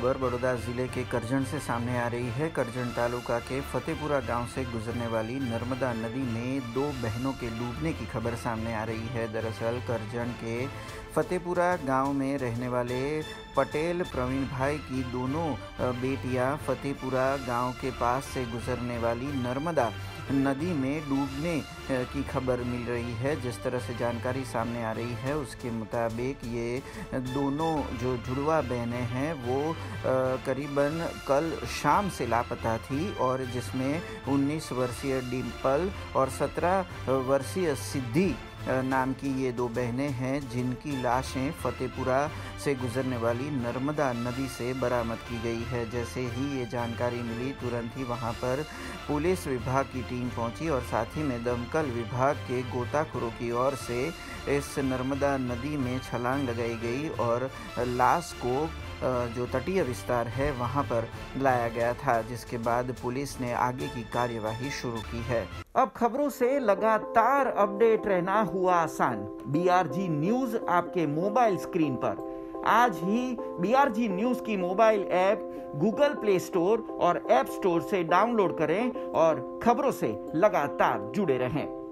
खबर बड़ौदा जिले के करजन से सामने आ रही है। करजन तालुका के फतेपुरा गांव से गुजरने वाली नर्मदा नदी में दो बहनों के डूबने की खबर सामने आ रही है। दरअसल करजन के फतेपुरा गांव में रहने वाले पटेल प्रवीण भाई की दोनों बेटियां फतेपुरा गांव के पास से गुजरने वाली नर्मदा नदी में डूबने की खबर मिल रही है। जिस तरह से जानकारी सामने आ रही है उसके मुताबिक ये दोनों जो जुड़वा बहनें हैं वो करीबन कल शाम से लापता थी और जिसमें 19 वर्षीय डिम्पल और 17 वर्षीय सिद्धि नाम की ये दो बहनें हैं, जिनकी लाशें फतेपुरा से गुजरने वाली नर्मदा नदी से बरामद की गई है। जैसे ही ये जानकारी मिली तुरंत ही वहां पर पुलिस विभाग की टीम पहुंची और साथ ही में दमकल विभाग के गोताखोरों की ओर से इस नर्मदा नदी में छलांग लगाई गई और लाश को जो तटीय विस्तार है वहां पर लाया गया था, जिसके बाद पुलिस ने आगे की कार्यवाही शुरू की है। अब खबरों से लगातार अपडेट रहना हुआ आसान। BRG न्यूज आपके मोबाइल स्क्रीन पर आज ही BRG न्यूज की mobile app Google Play Store और ऐप स्टोर से डाउनलोड करें और खबरों से लगातार जुड़े रहें।